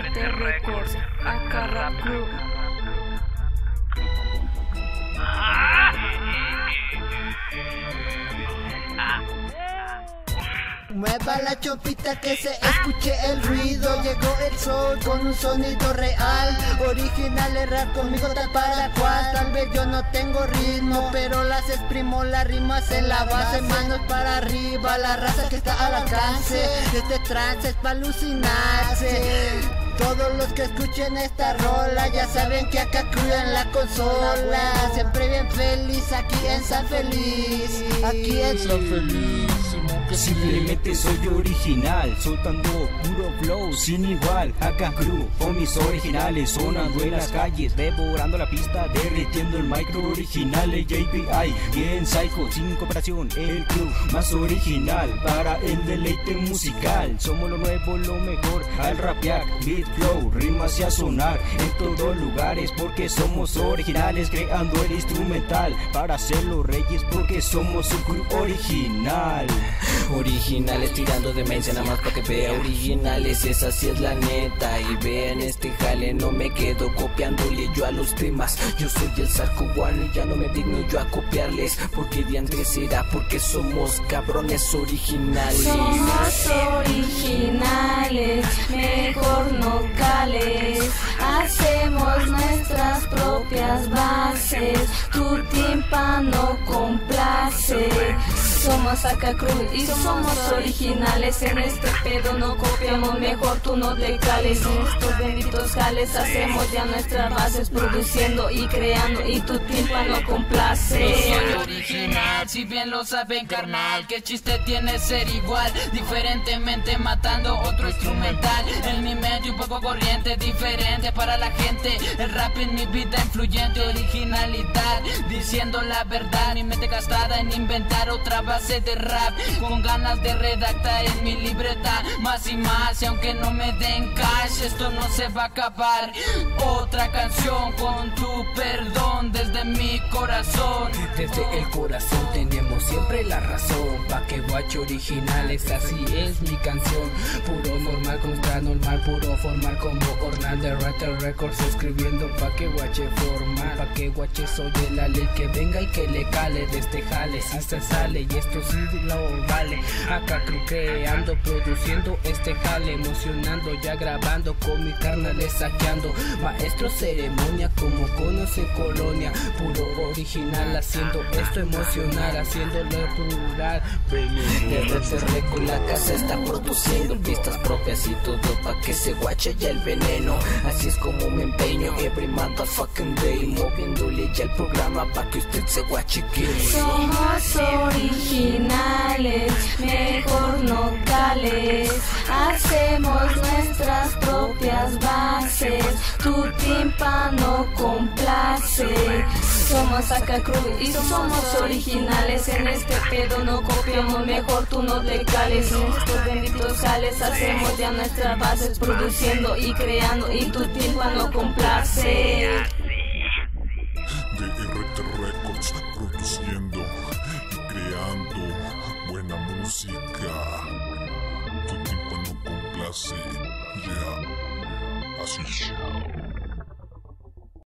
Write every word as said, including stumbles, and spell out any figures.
R T Records, acá Rap Crew. Mueva la chopita que se escuche el ruido. Llegó el sol con un sonido real, original, errar conmigo tal para cual. Tal vez yo no tengo ritmo, pero las exprimo, las rimas en la base. Manos para arriba, la raza que está al alcance. Este trance es para alucinarse. Todos los que escuchen esta rola ya saben que acá Crew en la consola. Siempre bien feliz aquí en San Feliz. Aquí en San Feliz. Simplemente soy original, soltando puro flow sin igual. Acá Crew, homies originales, sonando en las calles, devorando la pista, derritiendo el micro original. El J P I, bien psycho, sin comparación, el Crew más original para el deleite musical. Somos lo nuevo, lo mejor al rapear, beat flow, rimas y a sonar en todos lugares, porque somos originales, creando el instrumental para ser los reyes, porque somos un Crew original. Originales tirando demencia, nada más pa' que vea originales, esa sí es la neta. Y vean este jale, no me quedo copiándole yo a los demás. Yo soy el Sarco One y ya no me digno yo a copiarles, porque de antes será porque somos cabrones originales. Somos originales, mejor no cales. Hacemos nuestras propias bases, tu tímpano complace. Somos acá Crew y somos originales, en este pedo no copiamos, mejor tú no te cales. En estos benditos jales hacemos ya nuestras bases, produciendo y creando, y tu tímpano complace. Yo soy original, si bien lo saben carnal, qué chiste tiene ser igual, diferentemente matando otro instrumental. En mi medio un poco corriente, diferente para la gente, el rap en mi vida influyente, originalidad, diciendo la verdad, mi mente gastada en inventar otra base de rap, con ganas de redactar en mi libreta más y más, y aunque no me den cash, esto no se va a acabar. Otra canción con tu perdón desde mi corazón. Desde el corazón tenemos siempre la razón, pa' que guache originales, así es mi canción. Puro formal contra normal, puro formal como Ornal de R T Records, escribiendo pa' que guache formal, pa' que guache soy el ale, que venga y que le cale de este jale, si se sale y esto sí lo vale. Acá Crew creando, produciendo este jale, emocionando, ya grabando con mi carnales saqueando. Maestro ceremonia como conos en colonia, puro original, haciendo esto emocional, haciéndolo plural. Desde el Record la casa está produciendo pistas propias y todo pa' que se guache ya el veneno. Así es como me empeño every motherfucking day, moviéndole ya el programa pa' que usted se guache que somos originales, mejor no cales. Hacemos nuestras propias bases, tu tímpano complace. Somos acá Crew y somos originales, en este pedo no copiamos, mejor tú no te cales. En estos benditos jales hacemos ya nuestras bases, produciendo y creando, y tu tímpano complace. De R T Records, produciendo y creando buena música. Tu tímpano complace, ya, yeah. Así es.